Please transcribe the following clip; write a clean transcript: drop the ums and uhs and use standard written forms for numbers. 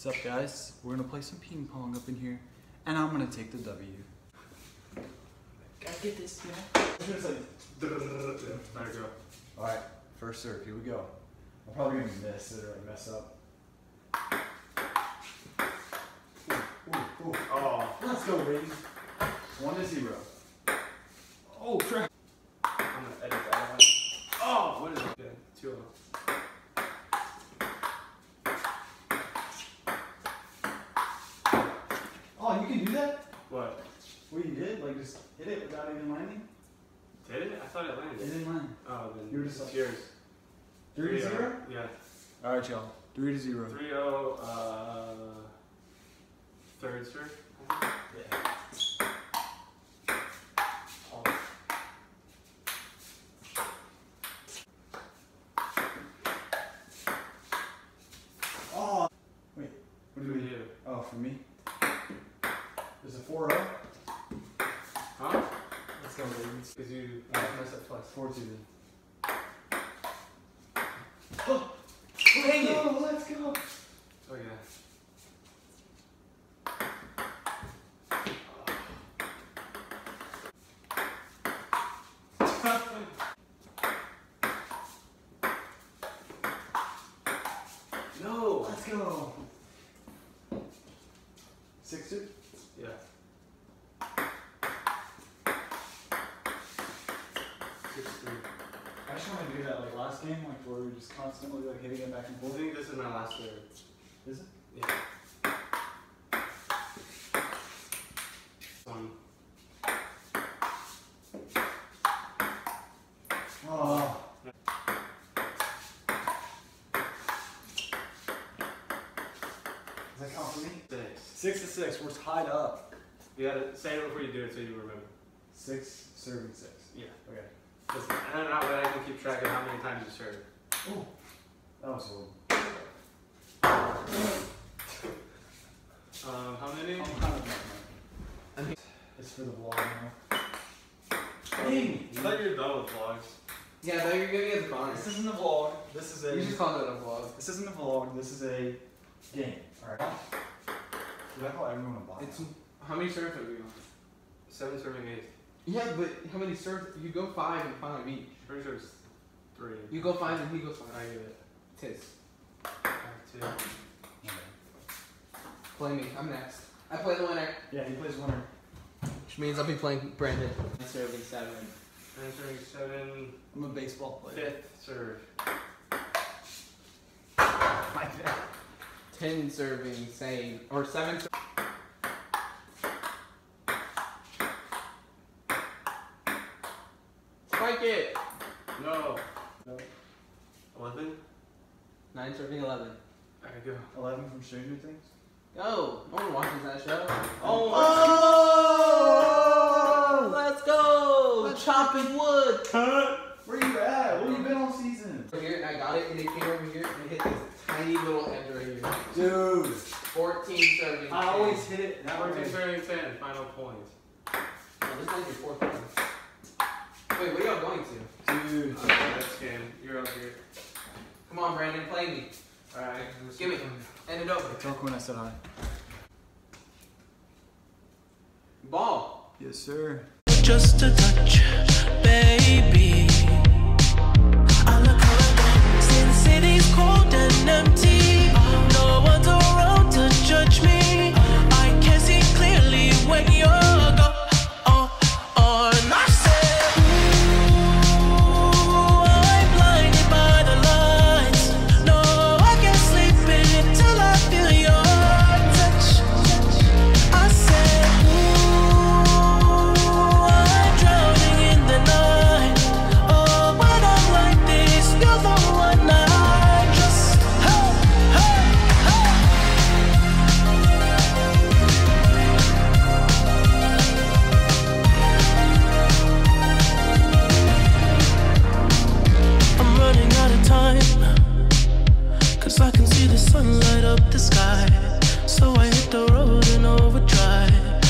What's up, guys? We're gonna play some ping pong up in here, and I'm gonna take the W. Gotta get this, It's like, there you go. Alright, first serve, here we go. I'm probably gonna miss it or like mess up. Ooh. Oh, Let's go, baby. 1-0. oh crap. I'm gonna edit that out. Oh, what is it? Okay, 2-0. Oh, you can do that? What? What you did? Like just hit it without even landing? Did it? I thought it It landed. didn't land. Oh, then You were just it's like- yours. 3-0? Yeah. Alright, y'all. 3-0. 3-0, third serve. Yeah. Oh! Wait, what do we do? Oh, for me? There's a 4-0? Huh? Let's go, baby. Because you messed up twice. 4-2 then. Dang it! Oh, let's go! Oh, yeah. No! Let's go! 6-2? Yeah. 6-3. I just want to do that like last game, like where we were just constantly like hitting it back and I forth. think this is my last serve. Is it? Yeah. One. Oh. Does that count for me? 6. 6-6. We're tied up. You gotta say it before you do it so you remember. 6 serving 6. Yeah. Okay. And then that way I can keep track of how many times you serve. Oh. That was horrible. How many? I'm kind of like it's for the vlog now. Dang! I thought you were done with vlogs. Yeah, though you're gonna get the bonus. This isn't a vlog. This is a. You just called it a vlog. This isn't a vlog. This is a game. All right. Dude, I call everyone a bot. It's how many serves have we on? 7 serving 8. Yeah, but how many serves? You go 5 and 5 each. Pretty sure it's 3. You go 5 and he goes 5. I get it. Tis. I have 2. Okay. Play me. I'm next. I play the winner, Yeah, he plays winner. which means I'll be playing Brandon. Serving 7. 9 serving 7. I'm a baseball player. 5th serve. Like that. 10 serving same or 7. Spike it. No. No. 11. 9 serving 11. There you go. 11 from Stranger Things. Go. No one watches that show. Oh! Oh! Let's go. Chopping wood. Where you at? Where you been all season? Over here, and I got it, and it came over here, and it hit this tiny little edge right here. Dude. 14 serving. I always hit it that 14 way. serving 10. Final point. Oh, this might be 4th one. Wait, what are y'all going to? Dude. That's game. You're up here. Come on, Brandon, play me. Alright. Give me. End it over. Talk when I said hi. Ball. Yes, sir. Just a touch, baby. I look around since city's cold and empty. No one's around to judge me. I can see clearly when you're gone. I said, ooh, I'm blinded by the lights. No, I can't sleep until I feel your touch. I said, ooh, I'm drowning in the night. Oh, when I'm like this, you're the one I just. Hey, hey, hey. I'm running out of time, 'cause I can see the sun light up the sky. So I hit the road in overdrive.